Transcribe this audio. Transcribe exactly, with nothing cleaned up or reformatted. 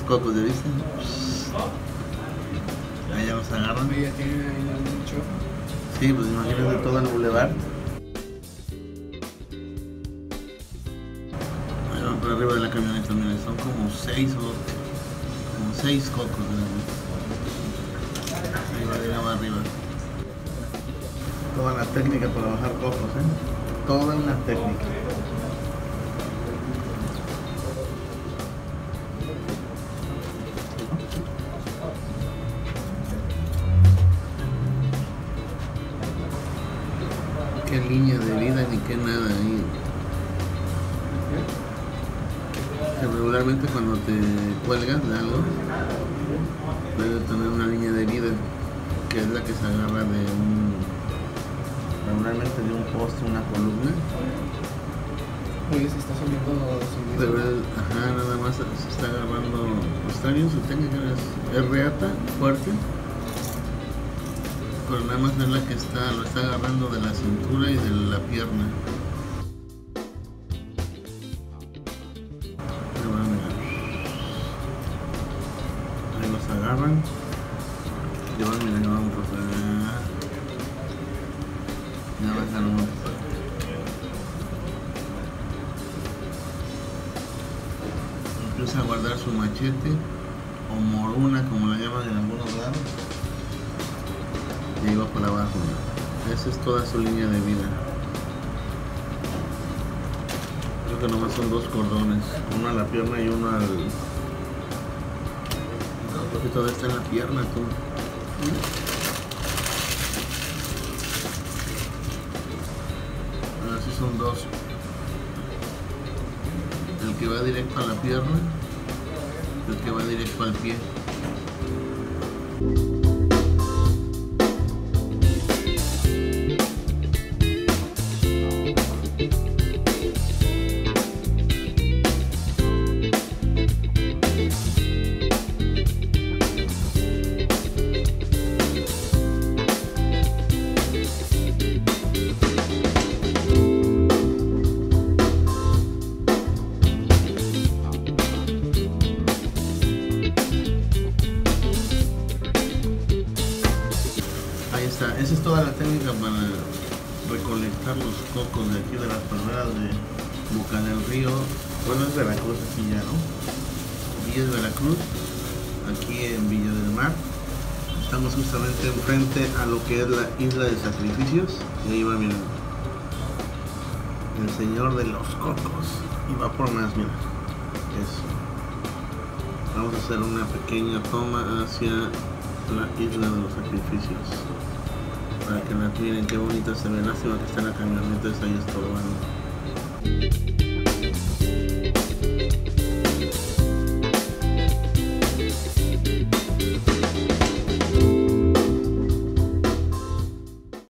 cocos, ¿ya viste? Ahí ya los agarran. Ya tienen ahí mucho. Sí, pues imagínate todo el bulevar. Ahí van por arriba de la camioneta, miren, son como seis o como seis cocos. Ahí va, ahí va arriba. Toda la técnica para bajar cocos, ¿eh? Toda una técnica. Qué línea de vida ni qué nada ahí. Que regularmente cuando te cuelgas de algo debe tener una línea de vida que es la que se agarra de un regularmente de un poste, una columna. Oye, se está subiendo subiendo. Pero él, ajá, nada más se está agarrando. Está bien, su técnica es, es reata, fuerte. Pero nada más es la que está, lo está agarrando de la cintura y de la pierna. Ahí van, mira. Ahí los agarran. Y van, mira, ya vamos a pasar. Ya bajaron un poco. Empieza a guardar su machete o moruna, como la llaman en algunos lados. Y ahí va por abajo. Esa es toda su línea de vida. Creo que nomás son dos cordones, uno a la pierna y uno al... Un poquito de esta en la pierna, tú. Así son dos. El que va directo a la pierna y el que va directo al pie. Esa es toda la técnica para recolectar los cocos de aquí de las praderas de Boca del Río. Bueno, es Veracruz aquí ya, ¿no? Villa de Veracruz, aquí en Villa del Mar. Estamos justamente enfrente a lo que es la isla de sacrificios. Y ahí va, miren, el señor de los cocos. Y va por más, mira. Eso. Vamos a hacer una pequeña toma hacia la isla de los sacrificios. Para que la miren qué bonita se ve. Lástima que está en la camioneta, esa ahí estorbando.